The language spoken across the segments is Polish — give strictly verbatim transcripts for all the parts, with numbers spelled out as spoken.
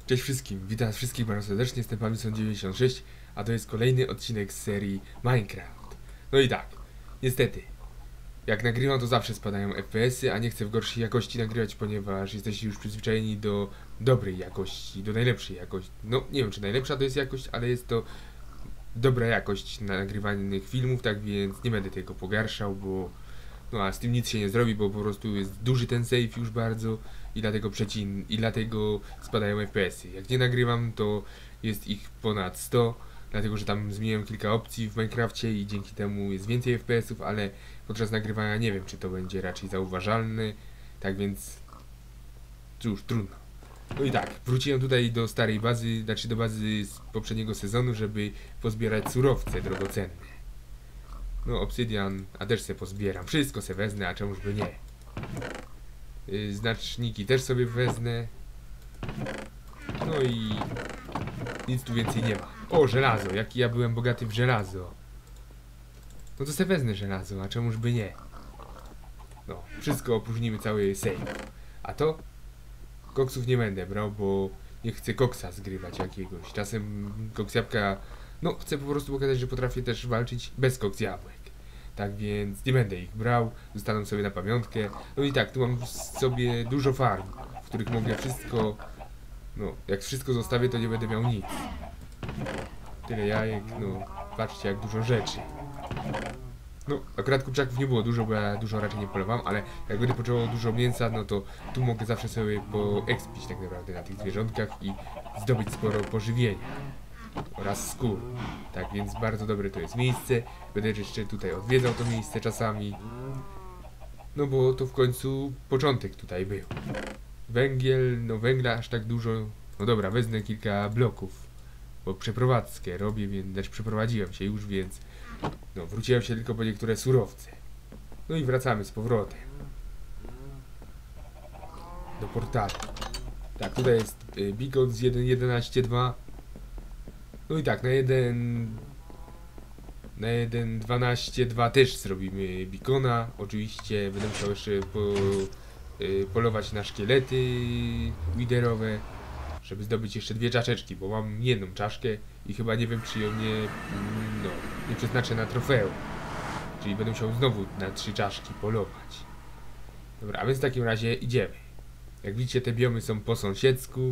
Cześć wszystkim, witam wszystkich bardzo serdecznie, jestem Pamison dziewięćdziesiąt sześć, a to jest kolejny odcinek z serii Minecraft. No i tak, niestety, jak nagrywam to zawsze spadają F P S y, a nie chcę w gorszej jakości nagrywać, ponieważ jesteście już przyzwyczajeni do dobrej jakości, do najlepszej jakości. No nie wiem czy najlepsza to jest jakość, ale jest to dobra jakość nagrywanych filmów, tak więc nie będę tego pogarszał, bo no a z tym nic się nie zrobi, bo po prostu jest duży ten save już bardzo i dlatego przecin i dlatego spadają F P S y. Jak nie nagrywam, to jest ich ponad sto, dlatego że tam zmieniłem kilka opcji w Minecrafcie i dzięki temu jest więcej F P S ów, ale podczas nagrywania nie wiem czy to będzie raczej zauważalne, tak więc cóż, trudno. No i tak, wróciłem tutaj do starej bazy, znaczy do bazy z poprzedniego sezonu, żeby pozbierać surowce drogocenne. No, obsydian, a też se pozbieram. Wszystko se wezmę, a czemuż by nie. Yy, znaczniki też sobie wezmę. No i nic tu więcej nie ma. O, żelazo, jaki ja byłem bogaty w żelazo. No to se wezmę żelazo, a czemuż by nie. No, wszystko opróżnimy, cały save. A to? Koksów nie będę brał, bo nie chcę koksa zgrywać jakiegoś. Czasem koks jabłka... No, chcę po prostu pokazać, że potrafię też walczyć bez koks jabłek. Tak więc nie będę ich brał, zostaną sobie na pamiątkę. No i tak, tu mam sobie dużo farm, w których mogę wszystko... No, jak wszystko zostawię, to nie będę miał nic. Tyle jajek, no, patrzcie jak dużo rzeczy. No, akurat kurczaków nie było dużo, bo ja dużo raczej nie polowałem, ale jak będę potrzebował dużo mięsa, no to tu mogę zawsze sobie poekspić tak naprawdę na tych zwierzątkach i zdobyć sporo pożywienia. Oraz skór. Tak więc bardzo dobre to jest miejsce. Będę jeszcze tutaj odwiedzał to miejsce czasami. No bo to w końcu początek tutaj był. Węgiel, no węgla aż tak dużo. No dobra, wezmę kilka bloków. Bo przeprowadzkę robię, więc też przeprowadziłem się już, więc no wróciłem się tylko po niektóre surowce. No i wracamy z powrotem do portalu. Tak, tutaj jest y, beacon z jeden jedenaście dwa. No i tak, na jeden na jeden dwanaście dwa też zrobimy beacona. Oczywiście będę musiał jeszcze po, y, polować na szkielety widerowe, żeby zdobyć jeszcze dwie czaszeczki, bo mam jedną czaszkę i chyba nie wiem czy ją nie, no, nie przeznaczę na trofeum. Czyli będę musiał znowu na trzy czaszki polować. Dobra, a więc w takim razie idziemy. Jak widzicie, te biomy są po sąsiedzku.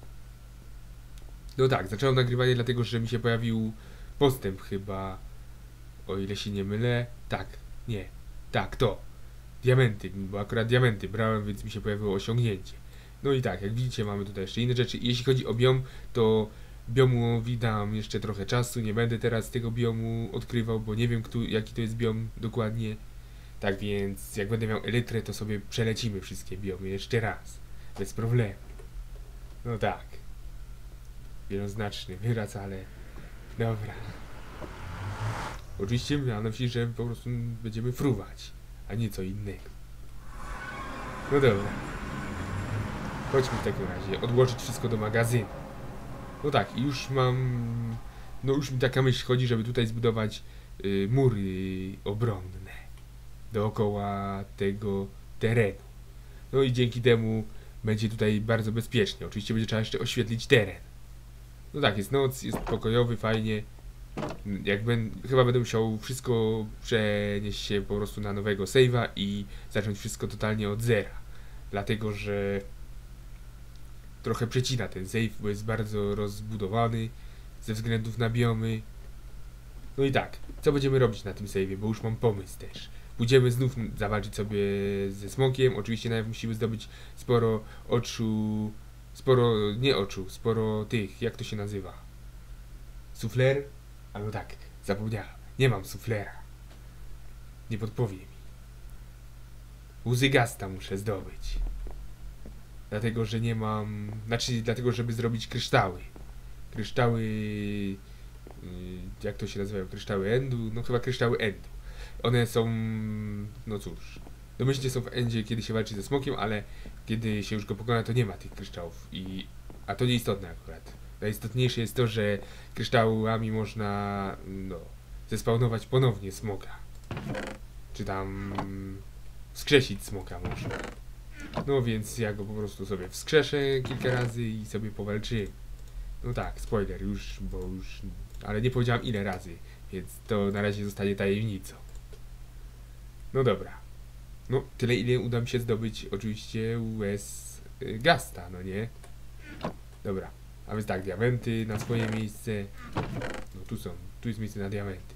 No tak, zacząłem nagrywanie dlatego, że mi się pojawił postęp chyba, o ile się nie mylę. Tak, nie, tak, to. Diamenty, bo akurat diamenty brałem, więc mi się pojawiło osiągnięcie. No i tak, jak widzicie, mamy tutaj jeszcze inne rzeczy. Jeśli chodzi o biom, to biomowi dam jeszcze trochę czasu. Nie będę teraz tego biomu odkrywał, bo nie wiem, kto, jaki to jest biom dokładnie. Tak więc, jak będę miał elytrę, to sobie przelecimy wszystkie biomy jeszcze raz. Bez problemu. No tak. Wieloznaczny wyraz, ale dobra. Oczywiście miałem na myśli, że po prostu będziemy fruwać, a nie co innego. No dobra. Chodźmy w takim razie odłożyć wszystko do magazynu. No tak, i już mam... No już mi taka myśl chodzi, żeby tutaj zbudować y, mury obronne dookoła tego terenu. No i dzięki temu będzie tutaj bardzo bezpiecznie. Oczywiście będzie trzeba jeszcze oświetlić teren. No tak, jest noc, jest pokojowy, fajnie. Jak ben, chyba będę musiał wszystko przenieść się po prostu na nowego save'a i zacząć wszystko totalnie od zera. Dlatego, że trochę przecina ten save, bo jest bardzo rozbudowany ze względów na biomy. No i tak, co będziemy robić na tym save'ie, bo już mam pomysł też. Pójdziemy znów zawalczyć sobie ze smokiem. Oczywiście najpierw musimy zdobyć sporo oczu... Sporo, nie oczu, sporo tych, jak to się nazywa? Sufler? Albo tak, zapomniałem. Nie mam suflera. Nie podpowie mi. Łzy gasta muszę zdobyć. Dlatego, że nie mam... Znaczy, dlatego, żeby zrobić kryształy. Kryształy... Yy, jak to się nazywają? Kryształy endu? No chyba kryształy endu. One są... No cóż... Domyślnie są w endzie, kiedy się walczy ze smokiem, ale kiedy się już go pokona, to nie ma tych kryształów. I... A to nieistotne akurat. Najistotniejsze jest to, że kryształami można... No... zespawnować ponownie smoka. Czy tam... wskrzesić smoka można. No więc ja go po prostu sobie wskrzeszę kilka razy i sobie powalczymy. No tak, spoiler już, bo już... Ale nie powiedziałem ile razy, więc to na razie zostanie tajemnicą. No dobra. No, tyle ile uda mi się zdobyć oczywiście U S y, Gasta, no nie? Dobra, a więc tak, diamenty na swoje miejsce. No tu są, tu jest miejsce na diamenty.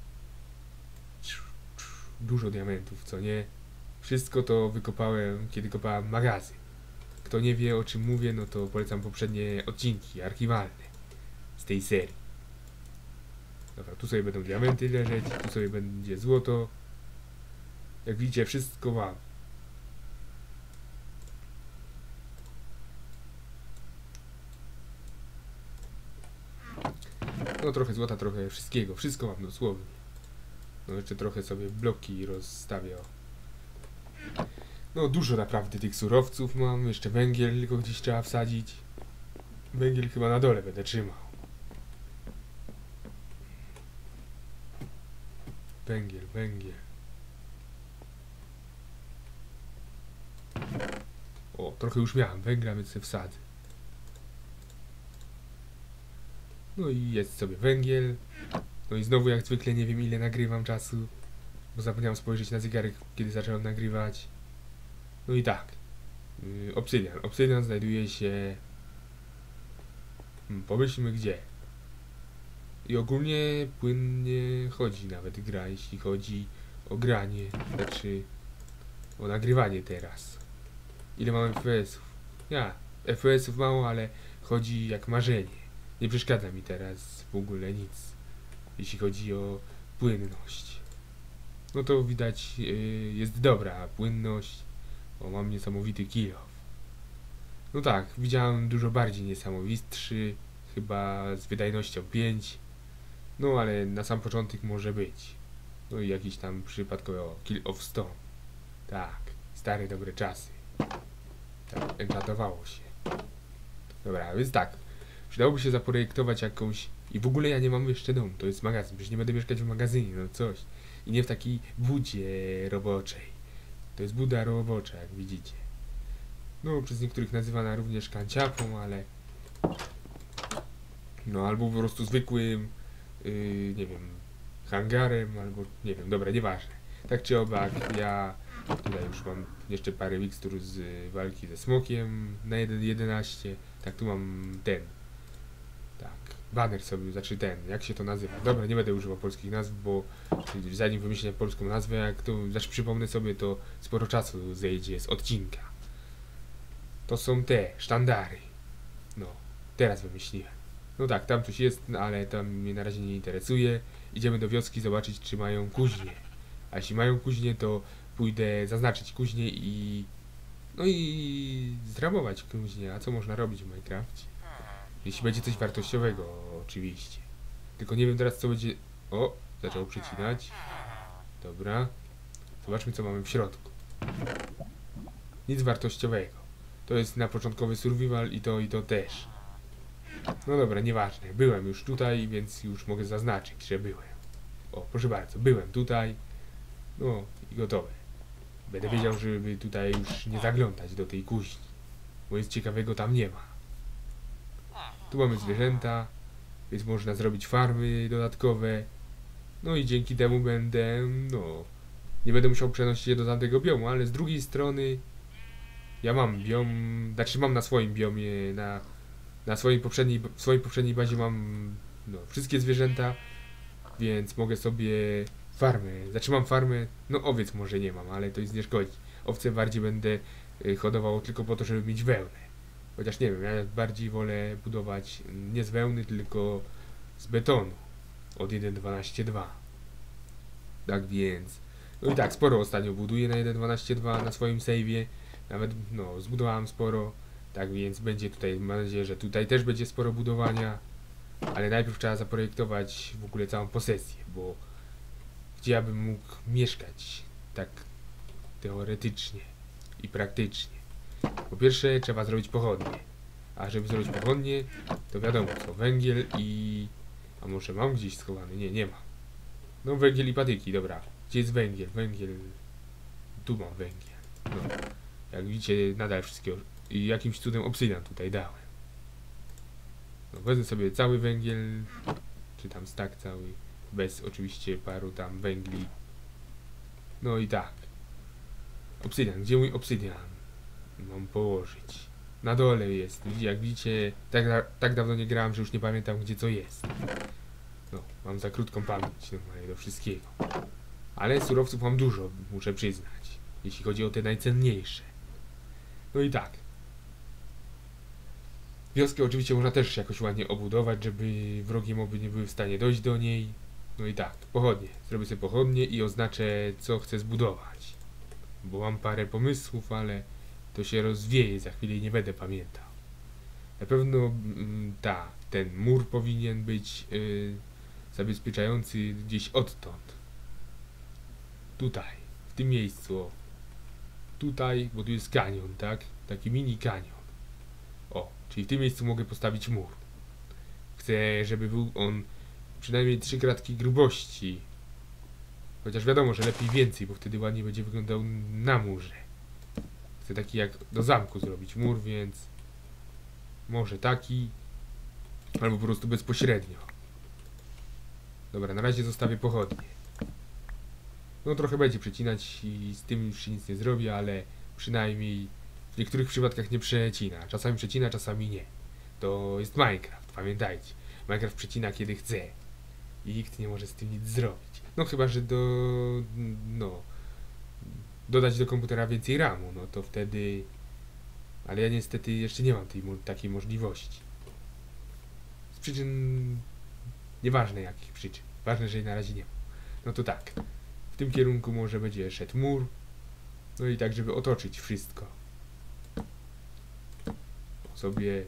Dużo diamentów, co nie? Wszystko to wykopałem, kiedy kopałem magazyn. Kto nie wie, o czym mówię, no to polecam poprzednie odcinki archiwalne z tej serii. Dobra, tu sobie będą diamenty leżeć, tu sobie będzie złoto. Jak widzicie, wszystko mam. No trochę złota, trochę wszystkiego. Wszystko mam dosłownie. No jeszcze trochę sobie bloki rozstawiał. No dużo naprawdę tych surowców mam. Jeszcze węgiel tylko gdzieś trzeba wsadzić. Węgiel chyba na dole będę trzymał. Węgiel, węgiel. O, trochę już miałem węgla, więc sobie wsadzę. No i jest sobie węgiel. No i znowu jak zwykle nie wiem ile nagrywam czasu. Bo zapomniałem spojrzeć na zegarek, kiedy zacząłem nagrywać. No i tak. Yy, obsydian. Obsydian znajduje się... Hmm, pomyślmy gdzie. I ogólnie płynnie chodzi nawet gra, jeśli chodzi o granie. Znaczy... o nagrywanie teraz. Ile mam F P S-ów? Ja, F P S-ów mało, ale chodzi jak marzenie. Nie przeszkadza mi teraz w ogóle nic, jeśli chodzi o płynność. No to widać yy, jest dobra płynność. O, mam niesamowity kill off. No tak, widziałem dużo bardziej niesamowitszy, chyba z wydajnością pięć. No ale na sam początek może być. No i jakiś tam przypadkowy o, kill of sto. Tak, stare dobre czasy. Tak, enchantowało się. Dobra, więc tak. Przydałoby się zaprojektować jakąś... I w ogóle ja nie mam jeszcze domu, to jest magazyn. Przecież nie będę mieszkać w magazynie, no coś. I nie w takiej budzie roboczej. To jest buda robocza, jak widzicie. No, przez niektórych nazywana również kanciapą, ale... No, albo po prostu zwykłym... Yy, nie wiem... hangarem, albo... Nie wiem, dobra, nieważne. Tak czy owak, ja... Tutaj już mam jeszcze parę mikstur z walki ze smokiem na jeden jedenaście. Tak, tu mam ten. Tak, banner sobie, znaczy ten, jak się to nazywa. Dobra, nie będę używał polskich nazw, bo zanim wymyślę polską nazwę, jak to, znaczy przypomnę sobie, to sporo czasu zejdzie z odcinka. To są te sztandary. No, teraz wymyśliłem. No tak, tam coś jest, no, ale tam mnie na razie nie interesuje. Idziemy do wioski zobaczyć, czy mają kuźnię. A jeśli mają kuźnię, to pójdę zaznaczyć kuźnię i... No i zrabować kuźnię. A co można robić w Minecrafcie? Jeśli będzie coś wartościowego, oczywiście. Tylko nie wiem teraz, co będzie... O, zaczął przecinać. Dobra. Zobaczmy, co mamy w środku. Nic wartościowego. To jest na początkowy survival i to i to też. No dobra, nieważne. Byłem już tutaj, więc już mogę zaznaczyć, że byłem. O, proszę bardzo, byłem tutaj. No i gotowe. Będę wiedział, żeby tutaj już nie zaglądać do tej kuźni. Bo nic ciekawego tam nie ma. Tu mamy zwierzęta, więc można zrobić farmy dodatkowe. No i dzięki temu będę, no... Nie będę musiał przenosić się do tamtego biomu, ale z drugiej strony... Ja mam biom... Znaczy mam na swoim biomie, na... Na swoim poprzedniej, w swojej poprzedniej bazie mam... No, wszystkie zwierzęta. Więc mogę sobie... Farmę, znaczy mam farmę, no owiec może nie mam, ale to nic nie szkodzi. Owce bardziej będę y, hodował tylko po to, żeby mieć wełnę. Chociaż nie wiem, ja bardziej wolę budować nie z wełny, tylko z betonu. Od jeden dwanaście dwa. Tak więc... No i tak, sporo ostatnio buduję na jeden dwanaście dwa na swoim save'ie. Nawet, no, zbudowałem sporo. Tak więc będzie tutaj, mam nadzieję, że tutaj też będzie sporo budowania. Ale najpierw trzeba zaprojektować w ogóle całą posesję, bo... Gdzie ja bym mógł mieszkać, tak teoretycznie i praktycznie. Po pierwsze trzeba zrobić pochodnie, a żeby zrobić pochodnie, to wiadomo co, węgiel i... A może mam gdzieś schowany? Nie, nie ma. No węgiel i patyki, dobra. Gdzie jest węgiel? Węgiel... Tu mam węgiel. No. Jak widzicie, nadal wszystkiego. I jakimś cudem obsydian tutaj dałem. No, wezmę sobie cały węgiel, czy tam stack cały, bez oczywiście paru tam węgli. No i tak. Obsydian, gdzie mój obsydian? Mam położyć. Na dole jest. Jak widzicie, tak, tak dawno nie grałem, że już nie pamiętam, gdzie co jest. No, mam za krótką pamięć normalnie do wszystkiego. Ale surowców mam dużo, muszę przyznać. Jeśli chodzi o te najcenniejsze. No i tak. Wioskę oczywiście można też jakoś ładnie obudować, żeby wrogie moby nie były w stanie dojść do niej. No i tak, pochodnie. Zrobię sobie pochodnie i oznaczę, co chcę zbudować. Bo mam parę pomysłów, ale to się rozwieje za chwilę i nie będę pamiętał. Na pewno mm, ta, ten mur powinien być yy, zabezpieczający gdzieś odtąd. Tutaj, w tym miejscu. O. Tutaj, bo tu jest kanion, tak? Taki mini kanion. O, czyli w tym miejscu mogę postawić mur. Chcę, żeby był on przynajmniej trzy kratki grubości. Chociaż wiadomo, że lepiej więcej, bo wtedy ładnie będzie wyglądał na murze. Chcę taki jak do zamku zrobić mur, więc może taki, albo po prostu bezpośrednio. Dobra, na razie zostawię pochodnie. No trochę będzie przecinać i z tym już się nic nie zrobi, ale przynajmniej w niektórych przypadkach nie przecina. Czasami przecina, czasami nie. To jest Minecraft, pamiętajcie. Minecraft przecina kiedy chce. I nikt nie może z tym nic zrobić. No chyba, że do... no... dodać do komputera więcej ramu, no to wtedy... Ale ja niestety jeszcze nie mam tej, takiej możliwości. Z przyczyn... Nieważne jakich przyczyn. Ważne, że jej na razie nie ma. No to tak. W tym kierunku może będzie szedł mur. No i tak, żeby otoczyć wszystko. Sobie...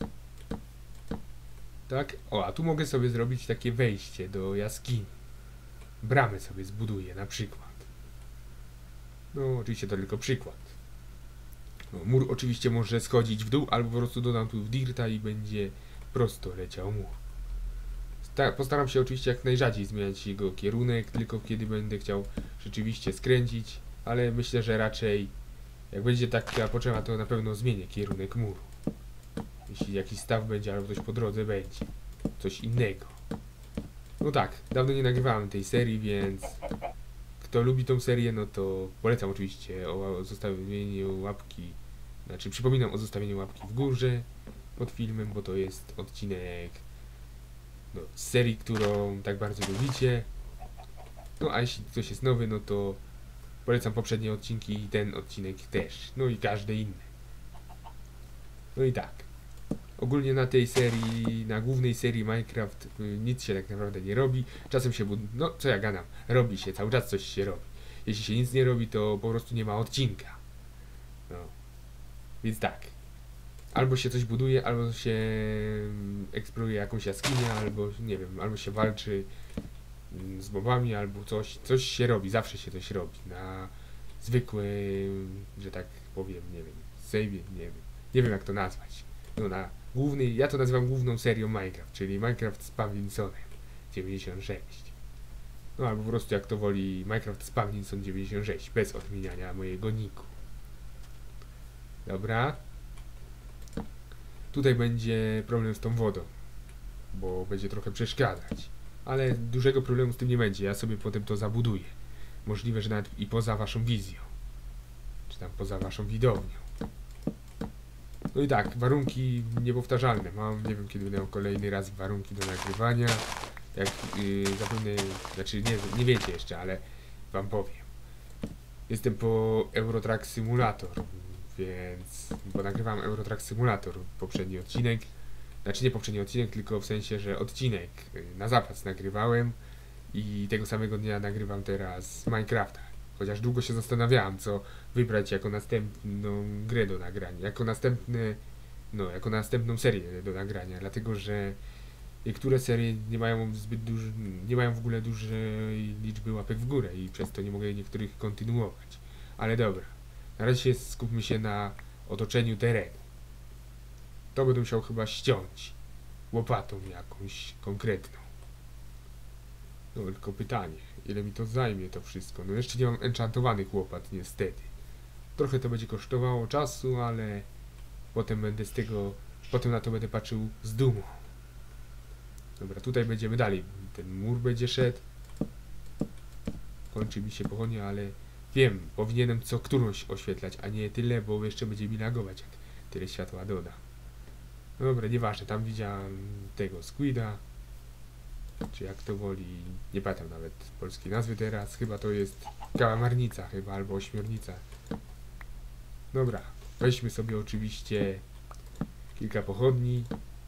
Tak? O, a tu mogę sobie zrobić takie wejście do jaskini. Bramę sobie zbuduję, na przykład. No, oczywiście to tylko przykład. No, mur oczywiście może schodzić w dół, albo po prostu dodam tu w dirta i będzie prosto leciał mur. Sta postaram się oczywiście jak najrzadziej zmieniać jego kierunek, tylko kiedy będę chciał rzeczywiście skręcić, ale myślę, że raczej jak będzie taka potrzeba, to na pewno zmienię kierunek muru. Jeśli jakiś staw będzie, albo coś po drodze będzie. Coś innego. No tak, dawno nie nagrywałem tej serii, więc kto lubi tą serię, no to polecam oczywiście o zostawieniu łapki, znaczy przypominam o zostawieniu łapki w górze pod filmem, bo to jest odcinek no, z serii, którą tak bardzo lubicie. No a jeśli ktoś jest nowy, no to polecam poprzednie odcinki i ten odcinek też, no i każde inne. No i tak. Ogólnie na tej serii, na głównej serii Minecraft y, nic się tak naprawdę nie robi. Czasem się, bud- no co ja gadam, robi się, cały czas coś się robi. Jeśli się nic nie robi, to po prostu nie ma odcinka. No. Więc tak. Albo się coś buduje, albo się mm, eksploruje jakąś jaskinię, albo nie wiem, albo się walczy mm, z mobami, albo coś, coś się robi, zawsze się coś robi. Na zwykłym, że tak powiem, nie wiem, save, nie wiem, nie wiem jak to nazwać. No na głównej, ja to nazywam główną serią Minecraft, czyli Minecraft z Pawlinsonem dziewięćdziesiąt sześć. No albo po prostu jak to woli Minecraft z Pawlinson dziewięćdziesiąt sześć, bez odmieniania mojego niku. Dobra. Tutaj będzie problem z tą wodą, bo będzie trochę przeszkadzać. Ale dużego problemu z tym nie będzie, ja sobie potem to zabuduję. Możliwe, że nawet i poza waszą wizją. Czy tam poza waszą widownią. No i tak, warunki niepowtarzalne. Mam, nie wiem kiedy będę miał kolejny raz warunki do nagrywania. Jak yy, zapewne, znaczy nie, nie wiecie jeszcze, ale wam powiem. Jestem po Eurotrack Simulator, więc, bo nagrywam Eurotrack Simulator, poprzedni odcinek. Znaczy nie poprzedni odcinek, tylko w sensie, że odcinek yy, na zapas nagrywałem i tego samego dnia nagrywam teraz Minecrafta. Chociaż długo się zastanawiałem, co wybrać jako następną grę do nagrania, jako następne, no, jako następną serię do nagrania, dlatego że niektóre serie nie mają zbyt duży, nie mają w ogóle dużej liczby łapek w górę i przez to nie mogę niektórych kontynuować. Ale dobra, na razie skupmy się na otoczeniu terenu. To będę musiał chyba ściąć łopatą jakąś konkretną. No tylko pytanie, ile mi to zajmie to wszystko? No jeszcze nie mam enchantowanych łopat niestety. Trochę to będzie kosztowało czasu, ale potem będę z tego, potem na to będę patrzył z dumą. Dobra, tutaj będziemy dalej. Ten mur będzie szedł. Kończy mi się pochodnia, ale wiem, powinienem co którąś oświetlać, a nie tyle, bo jeszcze będzie mi lagować, jak tyle światła doda. Dobra, nieważne, tam widziałem tego Squida, czy jak to woli, nie pamiętam nawet polskiej nazwy teraz, chyba to jest kałamarnica chyba, albo ośmiornica. Dobra, weźmy sobie oczywiście kilka pochodni,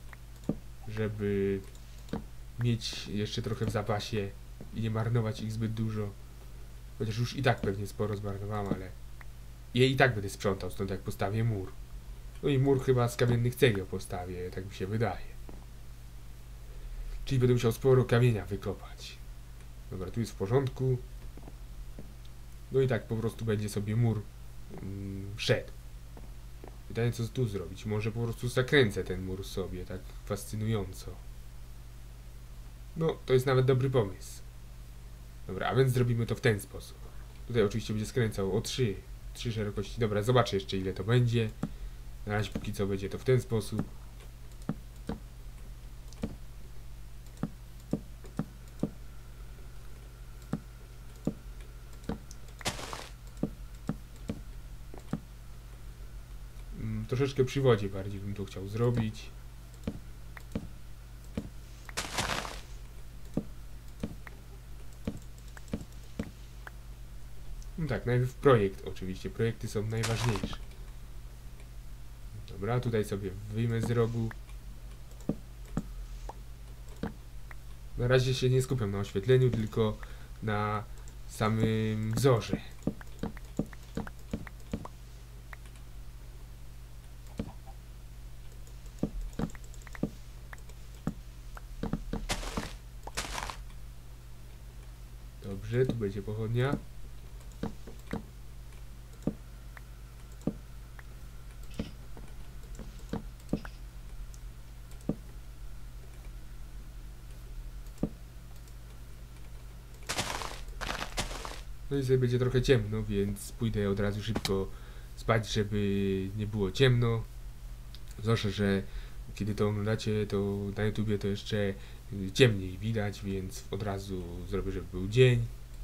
żeby mieć jeszcze trochę w zapasie i nie marnować ich zbyt dużo. Chociaż już i tak pewnie sporo zmarnowałem, ale je i tak będę sprzątał stąd, jak postawię mur. No i mur chyba z kamiennych cegieł postawię, tak mi się wydaje. Czyli będę musiał sporo kamienia wykopać. Dobra, tu jest w porządku. No i tak po prostu będzie sobie mur mm, szedł. Pytanie, co tu zrobić? Może po prostu zakręcę ten mur sobie, tak fascynująco. No, to jest nawet dobry pomysł. Dobra, a więc zrobimy to w ten sposób. Tutaj oczywiście będzie skręcał o trzy, trzy szerokości. Dobra, zobaczę jeszcze, ile to będzie. Na razie póki co będzie to w ten sposób. Mm, troszeczkę przy wodzie bardziej bym to chciał zrobić. No tak, najpierw projekt oczywiście. Projekty są najważniejsze. Dobra, tutaj sobie wyjmę z rogu. Na razie się nie skupiam na oświetleniu, tylko na samym wzorze. Dobrze, tu będzie pochodnia. No i sobie będzie trochę ciemno, więc pójdę od razu szybko spać, żeby nie było ciemno. Zwłaszcza, że kiedy to oglądacie, to na YouTubie to jeszcze ciemniej widać, więc od razu zrobię, żeby był dzień.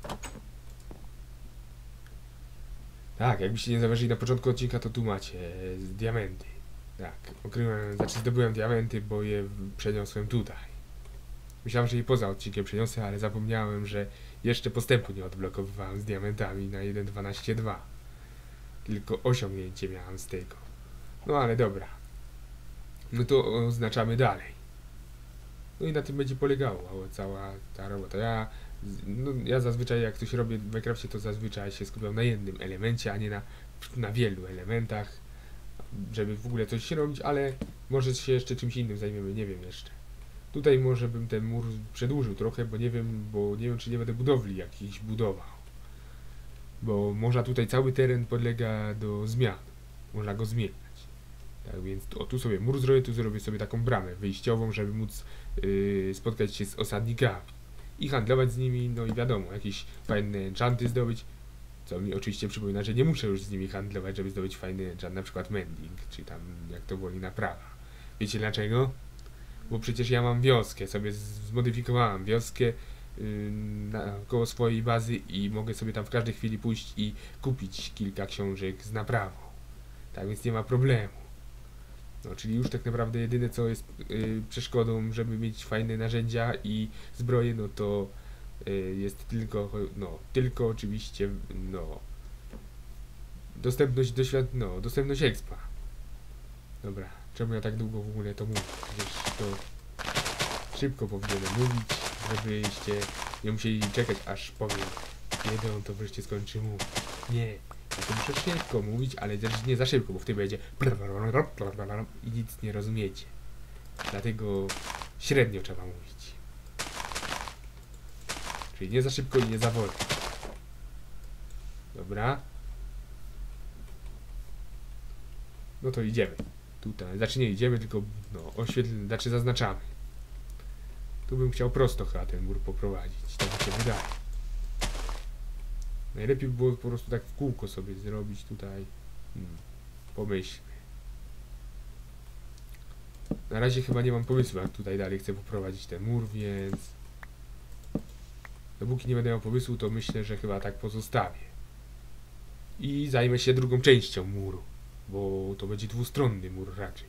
Tak, jakbyście nie zauważyli na początku odcinka, to tu macie diamenty. Tak, okryłem, znaczy zdobyłem diamenty, bo je przeniosłem tutaj. Myślałem, że je poza odcinkiem przeniosę, ale zapomniałem, że jeszcze postępu nie odblokowywałem z diamentami na jeden dwanaście dwa. Tylko osiągnięcie miałem z tego. No ale dobra. No to oznaczamy dalej. No i na tym będzie polegało cała ta robota. Ja, no, ja zazwyczaj jak coś robię w Minecrafcie, to zazwyczaj się skupiam na jednym elemencie, a nie na, na wielu elementach, żeby w ogóle coś robić, ale może się jeszcze czymś innym zajmiemy, nie wiem jeszcze. Tutaj może bym ten mur przedłużył trochę, bo nie wiem, bo nie wiem, czy nie będę budowli jakichś budował. Bo można tutaj cały teren podlega do zmian. Można go zmieniać. Tak więc o, tu sobie mur zrobię, tu zrobię sobie taką bramę wyjściową, żeby móc yy, spotkać się z osadnikami i handlować z nimi, no i wiadomo, jakieś fajne enchanty zdobyć, co mi oczywiście przypomina, że nie muszę już z nimi handlować, żeby zdobyć fajny enchant, na przykład mending, czy tam jak to woli naprawa. Wiecie dlaczego? Bo przecież ja mam wioskę, sobie zmodyfikowałem wioskę yy, na, koło swojej bazy i mogę sobie tam w każdej chwili pójść i kupić kilka książek z naprawą. Tak więc nie ma problemu. No, czyli już tak naprawdę jedyne co jest yy, przeszkodą, żeby mieć fajne narzędzia i zbroje, no to yy, jest tylko, no, tylko oczywiście, no, dostępność do świat, no, dostępność expa. Dobra, czemu ja tak długo w ogóle to mówię? Przecież to szybko powinienem mówić, żebyście nie musieli czekać, aż powiem, kiedy on to wreszcie skończy mówić. Nie, ja to muszę szybko mówić, ale też nie za szybko, bo wtedy będzie i nic nie rozumiecie. Dlatego średnio trzeba mówić. Czyli nie za szybko i nie za wolno. Dobra. No to idziemy. Tutaj, znaczy nie idziemy, tylko no, oświetlimy, znaczy zaznaczamy. Tu bym chciał prosto chyba ten mur poprowadzić, tak mi się wydaje. Najlepiej by było po prostu tak w kółko sobie zrobić tutaj. Hmm. Pomyślmy. Na razie chyba nie mam pomysłu, jak tutaj dalej chcę poprowadzić ten mur, więc... Dopóki nie będę miał pomysłu, to myślę, że chyba tak pozostawię. I zajmę się drugą częścią muru, bo to będzie dwustronny mur raczej.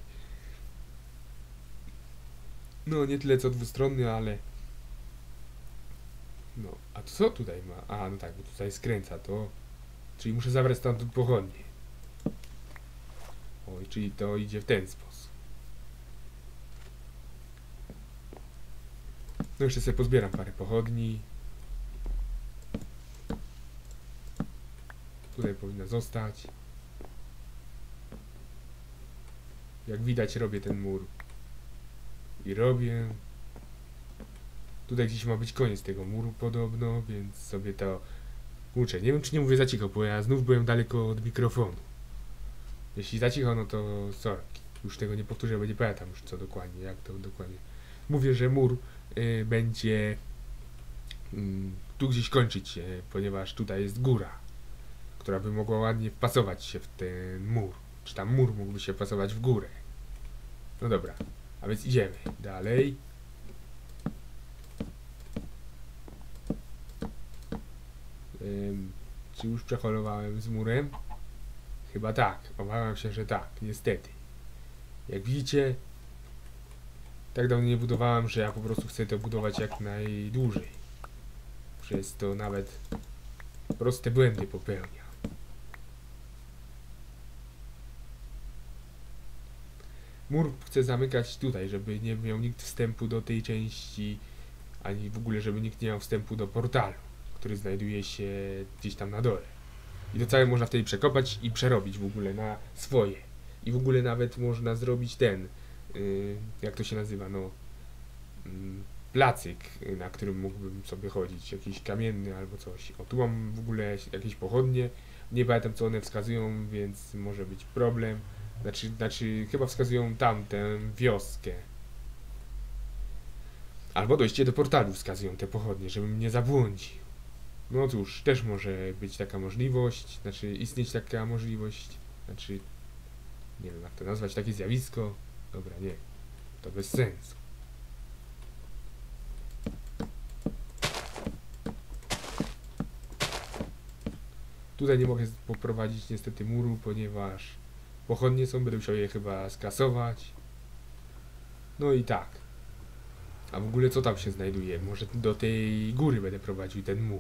No, nie tyle co dwustronny, ale... No, a to co tutaj ma? A, no tak, bo tutaj skręca to... Czyli muszę zabrać stamtąd pochodnie. Oj, czyli to idzie w ten sposób. No jeszcze sobie pozbieram parę pochodni. Tutaj powinna zostać. Jak widać, robię ten mur. I robię. Tutaj gdzieś ma być koniec tego muru podobno, więc sobie to... Kurczę, nie wiem, czy nie mówię za cicho, bo ja znów byłem daleko od mikrofonu. Jeśli za cicho, no to sorry. Już tego nie powtórzę, bo nie pamiętam już co dokładnie, jak to dokładnie. Mówię, że mur y, będzie y, tu gdzieś kończyć się, ponieważ tutaj jest góra, która by mogła ładnie wpasować się w ten mur. Czy tam mur mógłby się wpasować w górę. No dobra, a więc idziemy dalej. Ym, czy już przeholowałem z murem? Chyba tak, obawiam się, że tak, niestety. Jak widzicie, tak dawno nie budowałem, że ja po prostu chcę to budować jak najdłużej. Przez to nawet proste błędy popełniam. Mur chcę zamykać tutaj, żeby nie miał nikt wstępu do tej części, ani w ogóle, żeby nikt nie miał wstępu do portalu, który znajduje się gdzieś tam na dole. I to całe można wtedy przekopać i przerobić w ogóle na swoje. I w ogóle nawet można zrobić ten, yy, jak to się nazywa, no, yy, placyk, yy, na którym mógłbym sobie chodzić, jakiś kamienny albo coś. O, tu mam w ogóle jakieś pochodnie, nie pamiętam co one wskazują, więc może być problem. Znaczy, znaczy chyba wskazują tamtę wioskę. Albo dojście do portalu wskazują te pochodnie, żebym nie zabłądził. No cóż, też może być taka możliwość, znaczy istnieć taka możliwość, znaczy nie wiem jak to nazwać, takie zjawisko. Dobra, nie, to bez sensu. Tutaj nie mogę poprowadzić niestety muru, ponieważ pochodnie są, będę musiał je chyba skasować. No i tak. A w ogóle co tam się znajduje? Może do tej góry będę prowadził ten mur.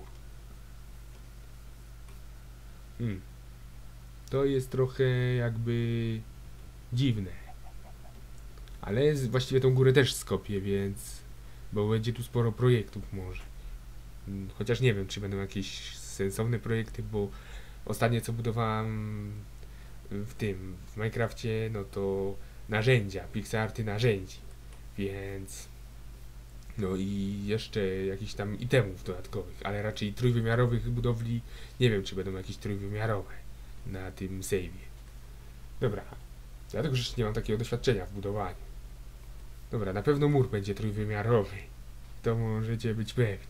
Hmm. To jest trochę jakby dziwne. Ale właściwie tą górę też skopię, więc... Bo będzie tu sporo projektów może. Chociaż nie wiem, czy będą jakieś sensowne projekty, bo ostatnie co budowałem w tym, w Minecrafcie, no to narzędzia, pixarty narzędzi. Więc... No i jeszcze jakichś tam itemów dodatkowych, ale raczej trójwymiarowych budowli nie wiem, czy będą jakieś trójwymiarowe na tym save'ie. Dobra, dlatego że jeszcze nie mam takiego doświadczenia w budowaniu. Dobra, na pewno mur będzie trójwymiarowy. To możecie być pewni.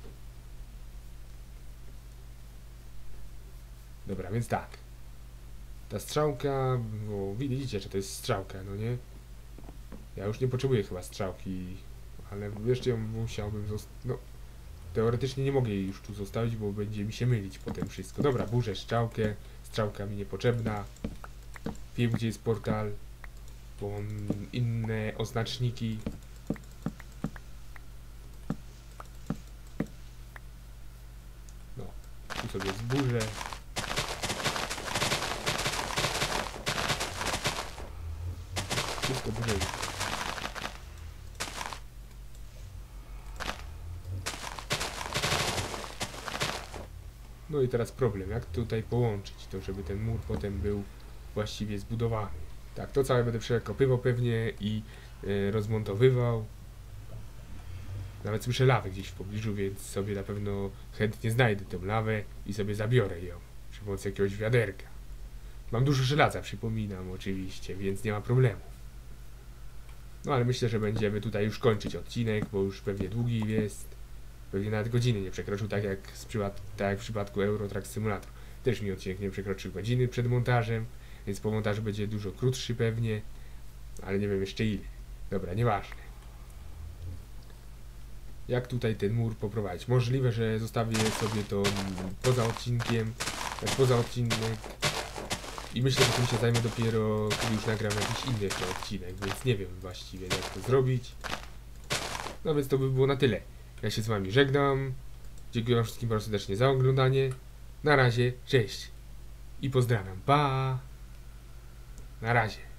Dobra, więc tak. Ta strzałka, bo widzicie, że to jest strzałka, no nie? Ja już nie potrzebuję chyba strzałki, ale jeszcze ją musiałbym zostawić. No, teoretycznie nie mogę jej już tu zostawić, bo będzie mi się mylić potem wszystko. Dobra, burzę strzałkę, strzałka mi niepotrzebna. Wiem, gdzie jest portal, bo mam inne oznaczniki. No, tu sobie zburzę. Wszystko burzę. No i teraz problem, jak tutaj połączyć to, żeby ten mur potem był właściwie zbudowany. Tak, to całe będę przekopywał pewnie i e, rozmontowywał. Nawet słyszę lawę gdzieś w pobliżu, więc sobie na pewno chętnie znajdę tę lawę i sobie zabiorę ją przy pomocy jakiegoś wiaderka. Mam dużo żelaza, przypominam oczywiście, więc nie ma problemu. No ale myślę, że będziemy tutaj już kończyć odcinek, bo już pewnie długi jest. Pewnie nawet godziny nie przekroczył, tak jak, z przypad- tak jak w przypadku Euro Truck Simulator. Też mi odcinek nie przekroczył godziny przed montażem, więc po montażu będzie dużo krótszy pewnie, ale nie wiem jeszcze ile. Dobra, nieważne. Jak tutaj ten mur poprowadzić? Możliwe, że zostawię sobie to mm, poza odcinkiem, tak poza odcinek. I myślę, że tym się zajmę dopiero, kiedy już nagram jakiś inny jeszcze odcinek, więc nie wiem właściwie jak to zrobić. No więc to by było na tyle. Ja się z wami żegnam. Dziękuję wam wszystkim bardzo serdecznie za oglądanie. Na razie, cześć. I pozdrawiam. Pa! Na razie.